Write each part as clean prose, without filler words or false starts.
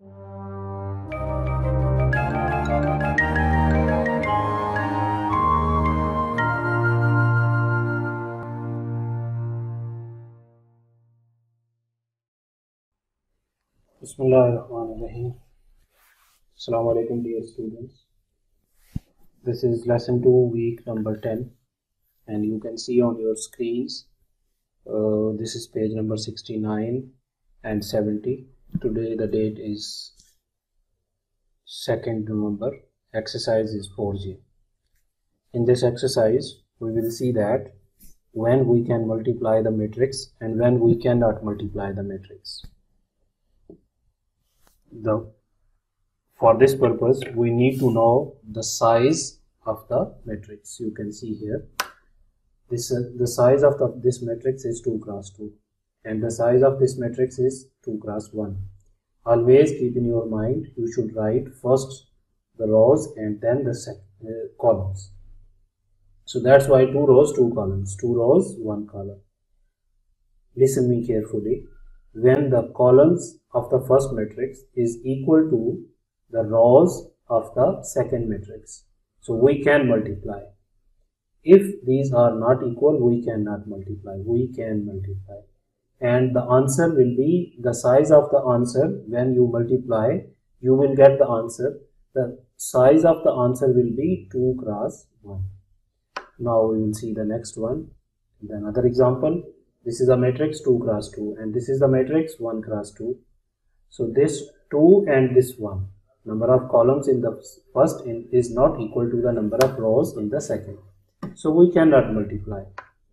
Bismillahirrahmanirrahim. Assalamu alaikum dear students. This is lesson 2 week number 10 and you can see on your screens this is page number 69 and 70. Today the date is 2nd November. Exercise is 4J. In this exercise we will see that when we can multiply the matrix and when we cannot multiply the matrix. For this purpose we need to know the size of the matrix. You can see here the size of this matrix is 2 cross 2 and the size of this matrix is 2 cross 1. Always keep in your mind you should write first the rows and then the columns. So that's why 2 rows 2 columns, 2 rows 1 column. Listen me carefully. When the columns of the first matrix is equal to the rows of the second matrix, so we can multiply. If these are not equal, we cannot multiply. We can multiply, and the answer will be the size of the answer. When you multiply, you will get the answer. The size of the answer will be 2 cross 1. Now we will see the next one. Another example. This is a matrix 2 cross 2 and this is the matrix 1 cross 2. So this 2 and this 1, number of columns in the first is not equal to the number of rows in the second. So we cannot multiply.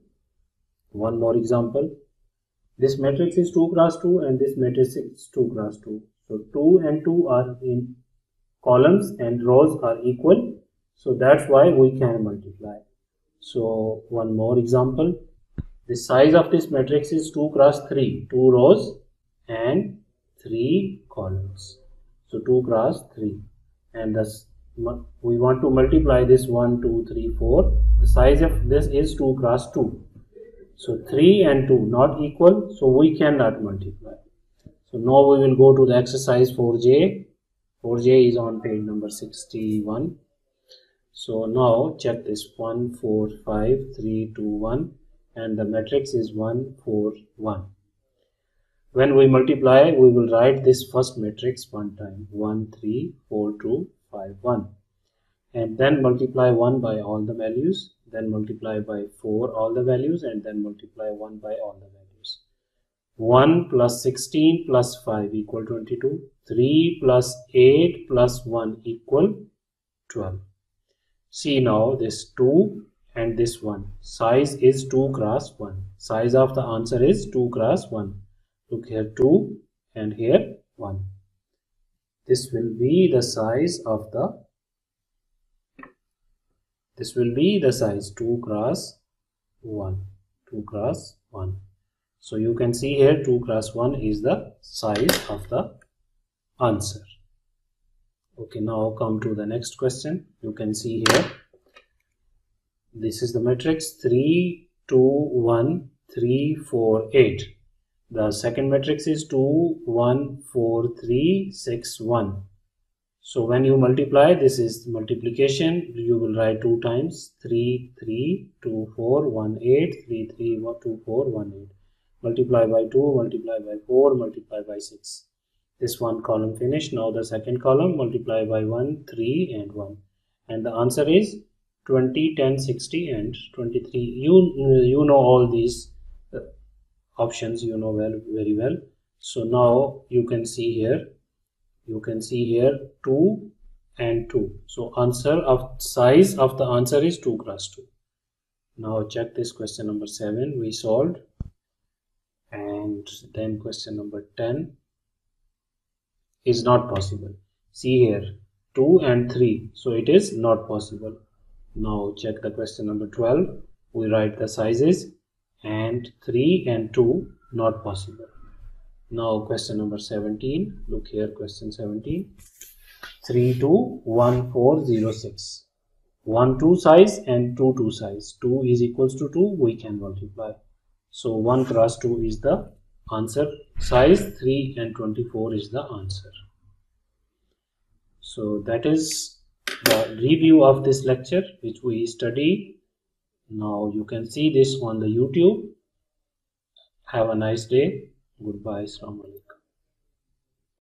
One more example. This matrix is 2 cross 2 and this matrix is 2 cross 2. So 2 and 2 are in columns and rows are equal. So that's why we can multiply. So one more example. The size of this matrix is 2 cross 3, 2 rows and 3 columns. So 2 cross 3, and thus we want to multiply this 1, 2, 3, 4. The size of this is 2 cross 2. So 3 and 2 not equal, so we cannot multiply. So now we will go to the exercise 4J. 4J is on page number 61. So now check this 1, 4, 5, 3, 2, 1. And the matrix is 1, 4, 1. When we multiply, we will write this first matrix one time, 1, 3, 4, 2, 5, 1. And then multiply 1 by all the values, then multiply by 4 all the values, and then multiply 1 by all the values. 1 plus 16 plus 5 equal 22. 3 plus 8 plus 1 equal 12. See now this 2 and this 1. Size is 2 cross 1. Size of the answer is 2 cross 1. Look here 2 and here 1. This will be the size of the 2 cross 1. 2 cross 1. So you can see here 2 cross 1 is the size of the answer. Okay, now come to the next question. You can see here. This is the matrix 3, 2, 1, 3, 4, 8. The second matrix is 2, 1, 4, 3, 6, 1. So when you multiply, this is multiplication. You will write 2 times 3, 3, 2, 4, 1, 8, 3, 3, 1, 2, 4, 1, 8. Multiply by 2, multiply by 4, multiply by 6. This one column finished. Now the second column, multiply by 1, 3 and 1. And the answer is 20, 10, 60 and 23. You know all these options, you know very well. So now you can see here 2 and 2. So answer of size of the answer is 2 cross 2. Now check this question number 7 we solved, and then question number 10 is not possible. See here 2 and 3, so it is not possible. Now check the question number 12. We write the sizes, and 3 and 2 not possible. Now question number 17. Look here, question 17. 3, 2, 1, 4, 0, 6. 1, 2 size and 2, 2 size. 2 is equals to 2. We can multiply. So 1 cross 2 is the answer. Size 3 and 24 is the answer. So that is the review of this lecture which we studied. Now you can see this on the YouTube. Have a nice day. Goodbye. Assalamu alaikum.